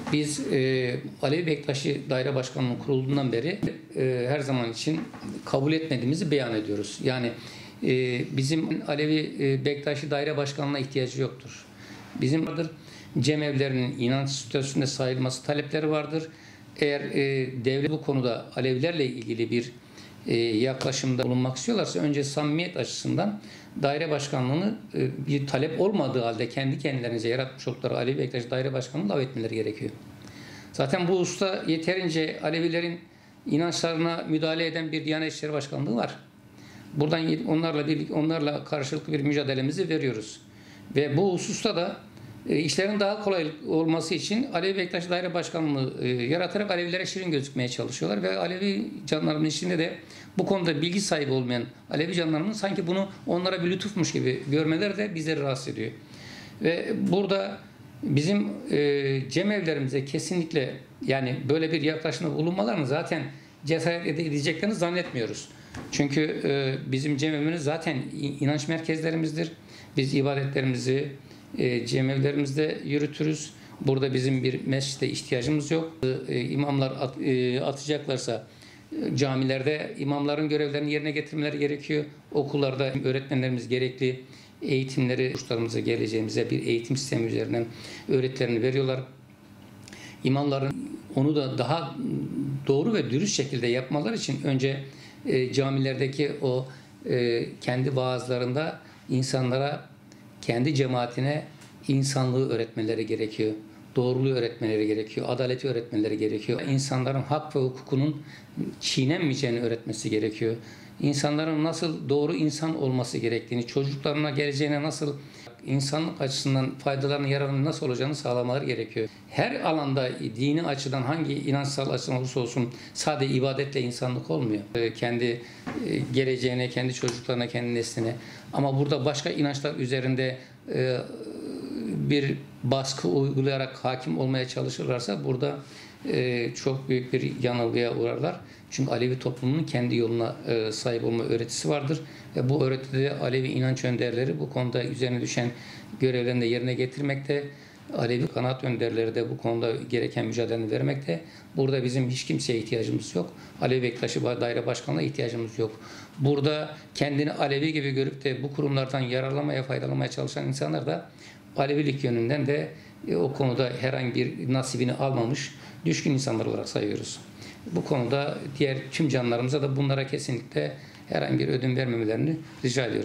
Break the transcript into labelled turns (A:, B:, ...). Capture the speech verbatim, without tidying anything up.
A: Biz e, Alevi Bektaşi Daire Başkanlığı kurulduğundan beri e, her zaman için kabul etmediğimizi beyan ediyoruz. Yani e, bizim Alevi e, Bektaşi Daire Başkanlığı'na ihtiyacı yoktur. Bizim vardır cemevlerinin inanç statüsünde sayılması talepleri vardır. Eğer e, devlet bu konuda Alevilerle ilgili bir e, yaklaşımda bulunmak istiyorlarsa önce samimiyet açısından daire başkanlığını e, bir talep olmadığı halde kendi kendilerinize yaratmış oldukları Alevi Bektaşi Daire Başkanlığı'nı davet etmeleri gerekiyor. Zaten bu hususta yeterince Alevilerin inançlarına müdahale eden bir Diyanet İşleri Başkanlığı var. Buradan onlarla birlikte onlarla karşılıklı bir mücadelemizi veriyoruz. Ve bu hususta da e, işlerin daha kolay olması için Alevi Bektaşi Daire Başkanlığı e, yaratarak Alevilere şirin gözükmeye çalışıyorlar ve Alevi canlarının içinde de bu konuda bilgi sahibi olmayan Alevi canlarının sanki bunu onlara bir lütufmuş gibi görmeleri de bizleri rahatsız ediyor. Ve burada bizim e, cemevlerimize kesinlikle yani böyle bir yaklaşımda bulunmalarını zaten cesaret edeceklerini zannetmiyoruz. Çünkü e, bizim cemevimiz zaten inanç merkezlerimizdir. Biz ibadetlerimizi e, cemevlerimizde yürütürüz. Burada bizim bir mescide ihtiyacımız yok. E, imamlar at, e, atacaklarsa e, camilerde imamların görevlerini yerine getirmeleri gerekiyor. Okullarda öğretmenlerimiz gerekli eğitimleri kurslarımıza geleceğimize bir eğitim sistemi üzerinden öğretilerini veriyorlar. İmamların onu da daha doğru ve dürüst şekilde yapmaları için önce e, camilerdeki o e, kendi vaazlarında insanlara, kendi cemaatine insanlığı öğretmeleri gerekiyor. Doğruluğu öğretmeleri gerekiyor. Adaleti öğretmeleri gerekiyor. İnsanların hak ve hukukunun çiğnenmeyeceğini öğretmesi gerekiyor. İnsanların nasıl doğru insan olması gerektiğini, çocuklarına geleceğine nasıl insanlık açısından faydalarının yararının nasıl olacağını sağlamaları gerekiyor. Her alanda dini açıdan hangi inançsal açıdan olursa olsun sadece ibadetle insanlık olmuyor. Kendi geleceğine, kendi çocuklarına, kendi nesline. Ama burada başka inançlar üzerinde bir baskı uygulayarak hakim olmaya çalışırlarsa burada çok büyük bir yanılgıya uğrarlar. Çünkü Alevi toplumunun kendi yoluna sahip olma öğretisi vardır. Ve bu öğretide Alevi inanç önderleri bu konuda üzerine düşen görevlerini de yerine getirmekte. Alevi kanaat önderleri de bu konuda gereken mücadeleni vermekte. Burada bizim hiç kimseye ihtiyacımız yok. Alevi Bektaşi Daire Başkanlığı'na ihtiyacımız yok. Burada kendini Alevi gibi görüp de bu kurumlardan yararlanmaya, faydalanmaya çalışan insanlar da Alevilik yönünden de o konuda herhangi bir nasibini almamış düşkün insanlar olarak sayıyoruz. Bu konuda diğer tüm canlarımıza da bunlara kesinlikle herhangi bir ödün vermemelerini rica ediyorum.